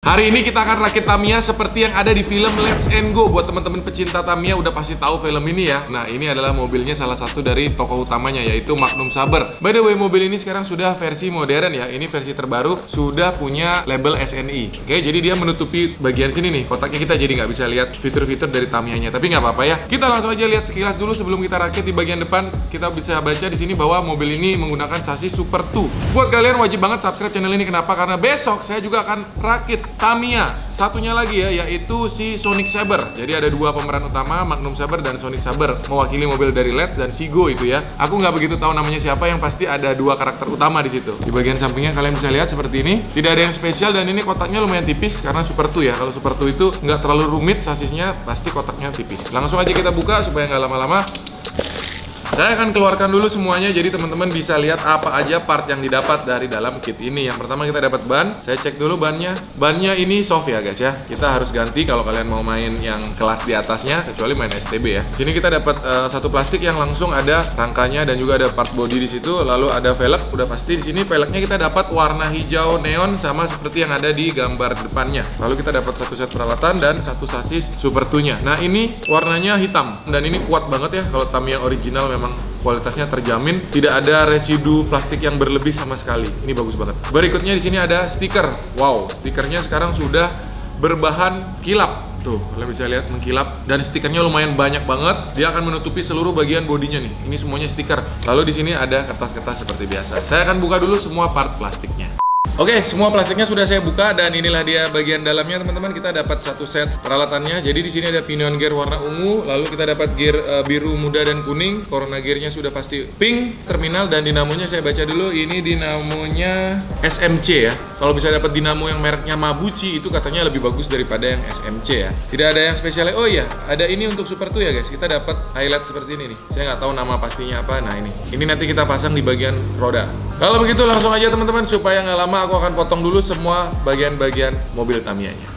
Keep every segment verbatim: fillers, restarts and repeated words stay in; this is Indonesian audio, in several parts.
Hari ini kita akan rakit Tamiya seperti yang ada di film Let's and Go. Buat teman-teman pecinta Tamiya udah pasti tahu film ini ya. Nah, ini adalah mobilnya salah satu dari tokoh utamanya, yaitu Magnum Saber. By the way, mobil ini sekarang sudah versi modern ya. Ini versi terbaru, sudah punya label S N I. Oke, jadi dia menutupi bagian sini nih. Kotaknya kita jadi nggak bisa lihat fitur-fitur dari Tamiyanya. Tapi nggak apa-apa ya. Kita langsung aja lihat sekilas dulu sebelum kita rakit. Di bagian depan kita bisa baca di sini bahwa mobil ini menggunakan sasis Super two. Buat kalian wajib banget subscribe channel ini. Kenapa? Karena besok saya juga akan rakit Tamiya satunya lagi ya, yaitu si Sonic Saber. Jadi ada dua pemeran utama, Magnum Saber dan Sonic Saber, mewakili mobil dari Let's dan Seago itu ya. Aku nggak begitu tahu namanya siapa, yang pasti ada dua karakter utama di situ. Di bagian sampingnya kalian bisa lihat seperti ini. Tidak ada yang spesial dan ini kotaknya lumayan tipis karena Super two ya. Kalau Super two itu nggak terlalu rumit sasisnya, pasti kotaknya tipis. Langsung aja kita buka supaya nggak lama-lama. Saya akan keluarkan dulu semuanya, jadi teman-teman bisa lihat apa aja part yang didapat dari dalam kit ini. Yang pertama kita dapat ban. Saya cek dulu bannya. Bannya ini soft ya guys ya. Kita harus ganti kalau kalian mau main yang kelas di atasnya, kecuali main S T B ya. Di sini kita dapat uh, satu plastik yang langsung ada rangkanya dan juga ada part body di situ. Lalu ada velg, udah pasti di sini velgnya kita dapat warna hijau neon sama seperti yang ada di gambar depannya. Lalu kita dapat satu set peralatan dan satu sasis Super two-nya. Nah, ini warnanya hitam dan ini kuat banget ya. Kalau Tamiya original memang kualitasnya terjamin, tidak ada residu plastik yang berlebih sama sekali. Ini bagus banget. Berikutnya di sini ada stiker. Wow, stikernya sekarang sudah berbahan kilap. Tuh, kalian bisa lihat mengkilap dan stikernya lumayan banyak banget. Dia akan menutupi seluruh bagian bodinya nih. Ini semuanya stiker. Lalu di sini ada kertas-kertas seperti biasa. Saya akan buka dulu semua part plastiknya. Oke, semua plastiknya sudah saya buka dan inilah dia bagian dalamnya teman-teman. Kita dapat satu set peralatannya. Jadi di sini ada pinion gear warna ungu, lalu kita dapat gear uh, biru muda dan kuning. Corona gearnya sudah pasti pink. Terminal dan dinamonya saya baca dulu. Ini dinamonya S M C ya. Kalau bisa dapat dinamo yang mereknya Mabuchi itu katanya lebih bagus daripada yang S M C ya. Tidak ada yang spesialnya. Oh iya, ada ini untuk Super two ya guys. Kita dapat highlight seperti ini nih. Saya nggak tahu nama pastinya apa. Nah ini, ini nanti kita pasang di bagian roda. Kalau begitu langsung aja teman-teman, supaya nggak lama aku akan potong dulu semua bagian-bagian mobil Tamiyanya.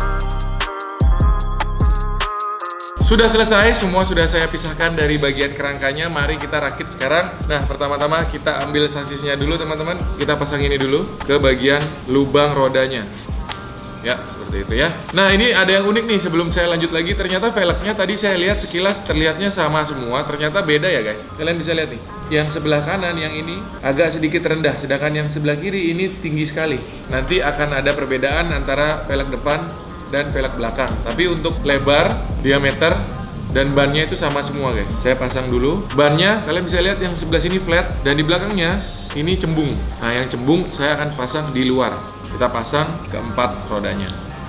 Sudah selesai, semua sudah saya pisahkan dari bagian kerangkanya. Mari kita rakit sekarang. Nah, pertama-tama kita ambil sasisnya dulu teman-teman. Kita pasang ini dulu ke bagian lubang rodanya. Ya, seperti itu ya. Nah, ini ada yang unik nih sebelum saya lanjut lagi. Ternyata velgnya tadi saya lihat sekilas terlihatnya sama semua. Ternyata beda ya guys. Kalian bisa lihat nih. Yang sebelah kanan yang ini agak sedikit rendah, sedangkan yang sebelah kiri ini tinggi sekali. Nanti akan ada perbedaan antara velg depan dan velg belakang. Tapi untuk lebar, diameter, dan bannya itu sama semua guys. Saya pasang dulu. Bannya kalian bisa lihat yang sebelah sini flat dan di belakangnya ini cembung. Nah, yang cembung saya akan pasang di luar. Kita pasang keempat rodanya.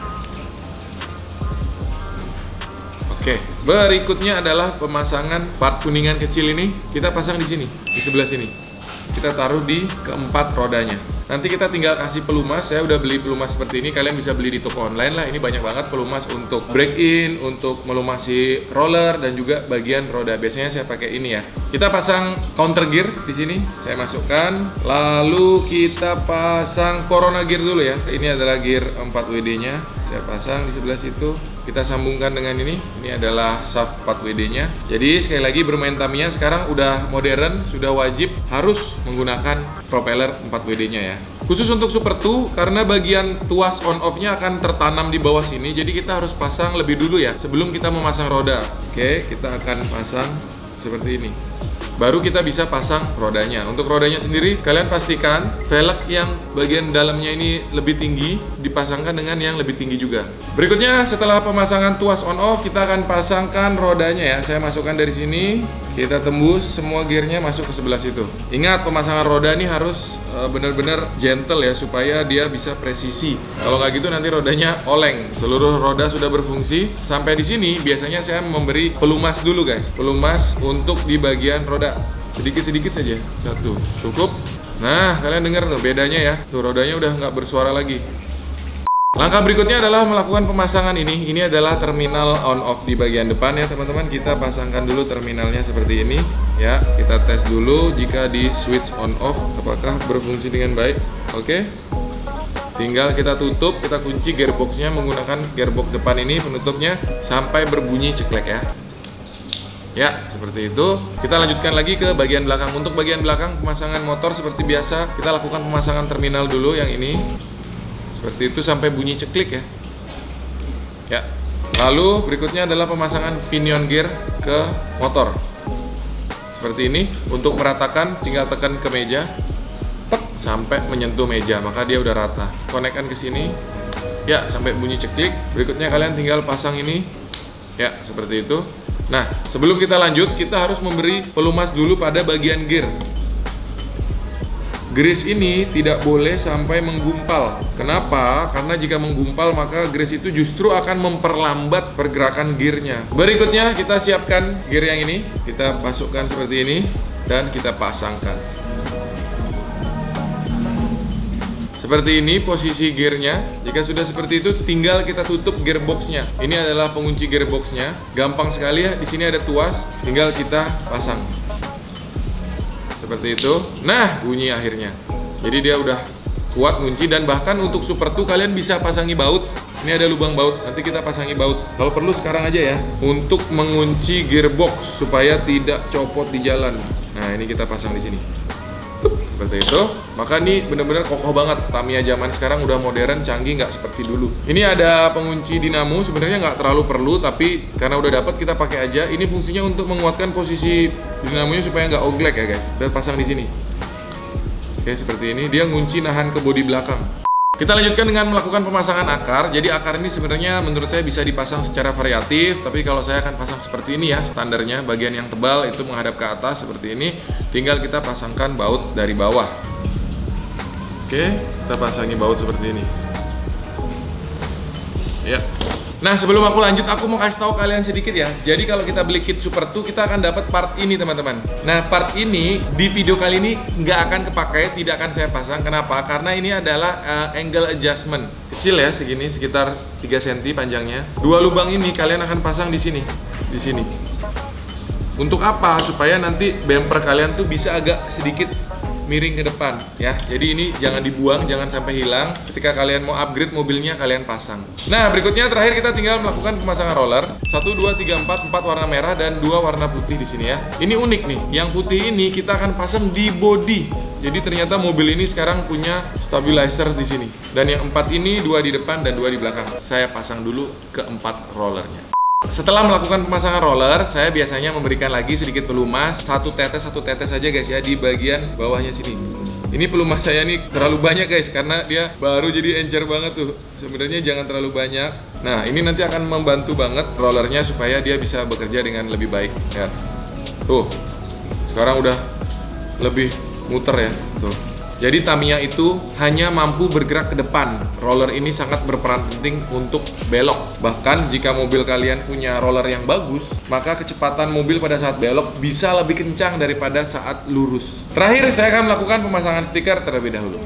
Oke, berikutnya adalah pemasangan part kuningan kecil ini. Kita pasang di sini, di sebelah sini. Kita taruh di keempat rodanya. Nanti kita tinggal kasih pelumas. Saya udah beli pelumas seperti ini. Kalian bisa beli di toko online lah. Ini banyak banget pelumas untuk break in, untuk melumasi roller dan juga bagian roda. Biasanya saya pakai ini ya. Kita pasang counter gear di sini. Saya masukkan. Lalu kita pasang Corona gear dulu ya. Ini adalah gear empat W D-nya. Saya pasang di sebelah situ. Kita sambungkan dengan ini. Ini adalah shaft empat W D-nya. Jadi sekali lagi bermain Tamiya sekarang udah modern, sudah wajib harus menggunakan propeller empat W D-nya ya. Khusus untuk Super two karena bagian tuas on off-nya akan tertanam di bawah sini. Jadi kita harus pasang lebih dulu ya sebelum kita memasang roda. Oke, kita akan pasang seperti ini. Baru kita bisa pasang rodanya. Untuk rodanya sendiri, kalian pastikan velg yang bagian dalamnya ini lebih tinggi dipasangkan dengan yang lebih tinggi juga. Berikutnya, setelah pemasangan tuas on off, kita akan pasangkan rodanya ya. Saya masukkan dari sini, kita tembus semua gearnya masuk ke sebelah situ. Ingat, pemasangan roda ini harus uh, benar-benar gentle ya, supaya dia bisa presisi. Kalau nggak gitu nanti rodanya oleng. Seluruh roda sudah berfungsi. Sampai di sini biasanya saya memberi pelumas dulu guys. Pelumas untuk di bagian roda. Sedikit-sedikit saja, satu cukup. Nah, kalian dengar tuh bedanya ya. Tuh rodanya udah nggak bersuara lagi. Langkah berikutnya adalah melakukan pemasangan ini. Ini adalah terminal on off di bagian depan ya teman-teman. Kita pasangkan dulu terminalnya seperti ini ya. Kita tes dulu jika di switch on off apakah berfungsi dengan baik. Oke. Tinggal kita tutup, kita kunci gearboxnya menggunakan gearbox depan ini penutupnya sampai berbunyi ceklek ya. Ya, seperti itu. Kita lanjutkan lagi ke bagian belakang. Untuk bagian belakang pemasangan motor seperti biasa, kita lakukan pemasangan terminal dulu yang ini. Seperti itu sampai bunyi ceklik ya. Ya. Lalu berikutnya adalah pemasangan pinion gear ke motor. Seperti ini. Untuk meratakan tinggal tekan ke meja, tek, sampai menyentuh meja, maka dia udah rata. Konekkan ke sini. Ya, sampai bunyi ceklik. Berikutnya kalian tinggal pasang ini. Ya, seperti itu. Nah, sebelum kita lanjut, kita harus memberi pelumas dulu pada bagian gear. Grease ini tidak boleh sampai menggumpal. Kenapa? Karena jika menggumpal maka grease itu justru akan memperlambat pergerakan gearnya. Berikutnya kita siapkan gear yang ini. Kita masukkan seperti ini dan kita pasangkan. Seperti ini posisi gearnya. Jika sudah seperti itu, tinggal kita tutup gearboxnya. Ini adalah pengunci gearboxnya. Gampang sekali ya. Di sini ada tuas, tinggal kita pasang. Seperti itu. Nah, bunyi akhirnya. Jadi dia udah kuat ngunci, dan bahkan untuk Super dua kalian bisa pasangi baut. Ini ada lubang baut, nanti kita pasangi baut. Kalau perlu sekarang aja ya, untuk mengunci gearbox supaya tidak copot di jalan. Nah, ini kita pasang di sini. Seperti itu. Maka ini bener-bener kokoh banget. Tamiya zaman sekarang udah modern, canggih, nggak seperti dulu. Ini ada pengunci dinamo, sebenarnya nggak terlalu perlu, tapi karena udah dapat kita pakai aja. Ini fungsinya untuk menguatkan posisi dinamonya supaya nggak oglek ya guys. Kita pasang di sini. Oke, seperti ini. Dia ngunci nahan ke bodi belakang. Kita lanjutkan dengan melakukan pemasangan akar. Jadi akar ini sebenarnya menurut saya bisa dipasang secara variatif, tapi kalau saya akan pasang seperti ini ya, standarnya bagian yang tebal itu menghadap ke atas seperti ini. Tinggal kita pasangkan baut dari bawah. Oke, kita pasangi baut seperti ini. Ya. Nah, sebelum aku lanjut, aku mau kasih tahu kalian sedikit ya. Jadi kalau kita beli kit Super dua, kita akan dapat part ini teman-teman. Nah, part ini di video kali ini nggak akan kepakai, tidak akan saya pasang. Kenapa? Karena ini adalah uh, angle adjustment. Kecil ya, segini, sekitar tiga sentimeter panjangnya. Dua lubang ini kalian akan pasang di sini, di sini. Untuk apa? Supaya nanti bumper kalian tuh bisa agak sedikit miring ke depan ya. Jadi ini jangan dibuang, jangan sampai hilang. Ketika kalian mau upgrade mobilnya, kalian pasang. Nah, berikutnya terakhir kita tinggal melakukan pemasangan roller. satu, dua, tiga, empat, empat warna merah dan dua warna putih di sini ya. Ini unik nih. Yang putih ini kita akan pasang di bodi. Jadi ternyata mobil ini sekarang punya stabilizer di sini. Dan yang empat ini, dua di depan dan dua di belakang. Saya pasang dulu keempat rollernya. Setelah melakukan pemasangan roller, saya biasanya memberikan lagi sedikit pelumas, satu tetes satu tetes saja guys ya, di bagian bawahnya sini. Ini pelumas saya nih terlalu banyak guys, karena dia baru jadi encer banget tuh. Sebenarnya jangan terlalu banyak. Nah, ini nanti akan membantu banget rollernya supaya dia bisa bekerja dengan lebih baik ya. Tuh, sekarang udah lebih muter ya tuh. Jadi Tamiya itu hanya mampu bergerak ke depan. Roller ini sangat berperan penting untuk belok. Bahkan jika mobil kalian punya roller yang bagus, maka kecepatan mobil pada saat belok bisa lebih kencang daripada saat lurus. Terakhir, saya akan melakukan pemasangan stiker terlebih dahulu.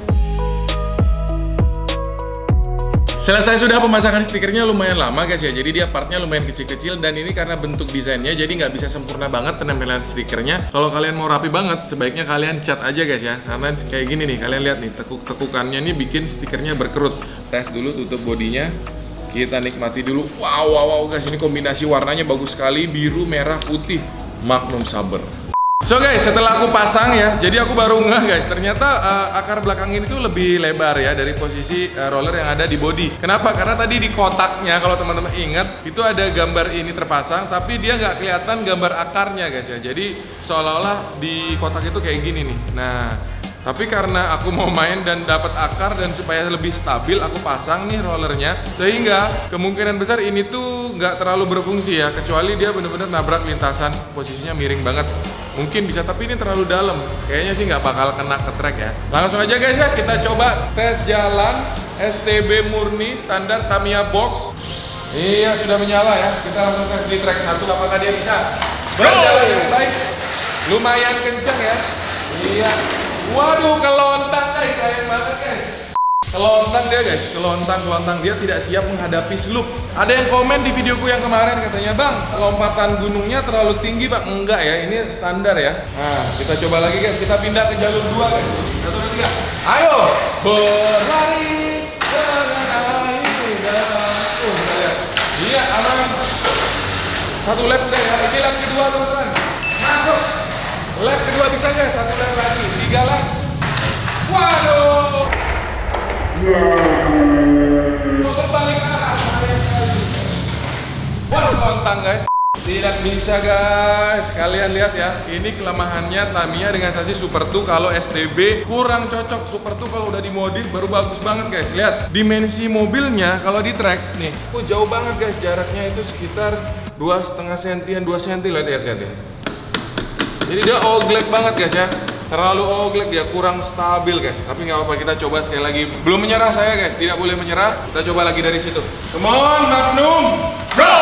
Selesai sudah pemasangan stikernya, lumayan lama guys ya. Jadi dia partnya lumayan kecil-kecil, dan ini karena bentuk desainnya jadi nggak bisa sempurna banget penempelan stikernya. Kalau kalian mau rapi banget, sebaiknya kalian cat aja guys ya. Karena kayak gini nih, kalian lihat nih, tekuk-tekukannya nih bikin stikernya berkerut. Tes dulu tutup bodinya. Kita nikmati dulu. Wow, wow, wow guys, ini kombinasi warnanya bagus sekali, biru, merah, putih. Magnum Saber. So guys, setelah aku pasang ya, jadi aku baru ngeh guys, ternyata uh, akar belakang ini tuh lebih lebar ya dari posisi uh, roller yang ada di bodi. Kenapa? Karena tadi di kotaknya, kalau teman-teman ingat, itu ada gambar ini terpasang, tapi dia nggak kelihatan gambar akarnya guys ya. Jadi seolah-olah di kotak itu kayak gini nih. Nah, tapi karena aku mau main dan dapat akar dan supaya lebih stabil, aku pasang nih rollernya, sehingga kemungkinan besar ini tuh nggak terlalu berfungsi ya, kecuali dia bener-bener nabrak lintasan, posisinya miring banget. Mungkin bisa, tapi ini terlalu dalam. Kayaknya sih nggak bakal kena ke track ya. Langsung aja guys ya, kita coba tes jalan S T B murni standar Tamiya box. Iya, sudah menyala ya. Kita langsung tes di track satu, apakah dia bisa berjalan dengan baik. Lumayan kencang ya. Iya. Waduh, kelontang guys, sayang banget guys. Kelontang dia guys, kelontang, kelontang dia tidak siap menghadapi slope. Ada yang komen di videoku yang kemarin katanya, "Bang, lompatan gunungnya terlalu tinggi, Bang." Enggak ya, ini standar ya. Nah, kita coba lagi guys, kita pindah ke jalur dua guys. Satu, dua, tiga. Ayo, berlari dengan indah. Oh, kita lihat. Iya, aman. Satu lap udah ya. Ini lap kedua teman-teman. Masuk. Lap kedua bisa guys, satu lap lagi. Tiga lap. Waduh. Berbalik arah, sayang sekali. Wah, lontang guys. Tidak bisa guys. Kalian lihat ya, ini kelemahannya Tamiya dengan sasis Super dua. Kalau S T B kurang cocok. Super dua kalau udah dimodif baru bagus banget guys. Lihat dimensi mobilnya kalau di track nih, oh jauh banget guys. Jaraknya itu sekitar dua setengah sentian, dua senti lah, lihat lihat ya. Jadi dia oglek banget guys ya. Terlalu oglek, dia kurang stabil guys. Tapi nggak apa-apa, kita coba sekali lagi. Belum menyerah saya guys, tidak boleh menyerah. Kita coba lagi dari situ. Come on Magnum, go!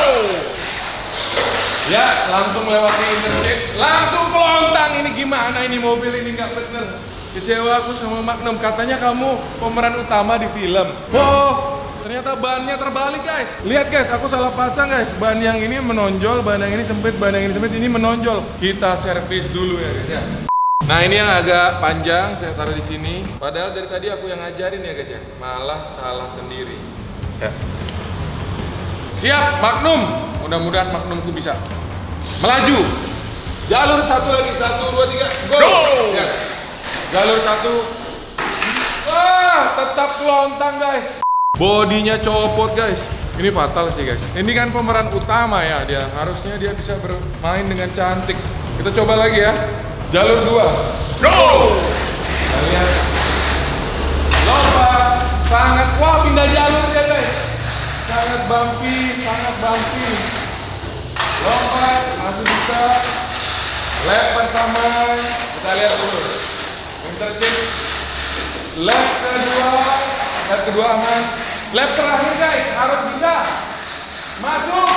Ya, langsung lewati interstate, langsung kelontang. Ini gimana ini mobil ini, nggak bener. Kecewa aku sama Magnum, katanya kamu pemeran utama di film. Oh, ternyata bannya terbalik guys. Lihat guys, aku salah pasang guys. Ban yang ini menonjol, ban yang ini sempit, ban yang ini sempit, ini menonjol. Kita servis dulu ya guys ya. Nah ini yang agak panjang, saya taruh di sini. Padahal dari tadi aku yang ngajarin ya guys ya, malah salah sendiri. Ya. Siap, Magnum. Mudah-mudahan Magnumku bisa melaju. Jalur satu lagi, satu, dua, tiga, go! Go! Ya. Jalur satu. Wah, tetap kelontang guys. Bodinya copot guys. Ini fatal sih guys. Ini kan pemeran utama ya dia. Harusnya dia bisa bermain dengan cantik. Kita coba lagi ya. Jalur dua. Go! Kita lihat. Lompat. Sangat, wah pindah jalur ya guys. Sangat bumpy, sangat bumpy. Lompat, masih bisa. Lap pertama, kita lihat dulu. Interchange. Lap kedua, lap kedua aman. Lap terakhir guys, harus bisa. Masuk.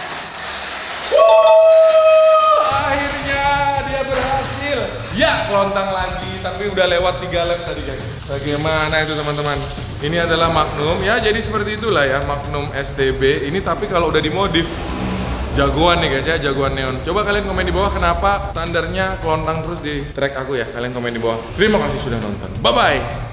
Wuh, akhirnya dia berhasil. Ya, kelontang lagi, tapi udah lewat tiga lap tadi guys. Bagaimana itu teman-teman? Ini adalah Magnum, ya jadi seperti itulah ya Magnum S T B. Ini tapi kalau udah dimodif jagoan nih guys ya, jagoan neon. Coba kalian komen di bawah kenapa standarnya kelontang terus di track aku ya. Kalian komen di bawah. Terima kasih sudah nonton. Bye bye.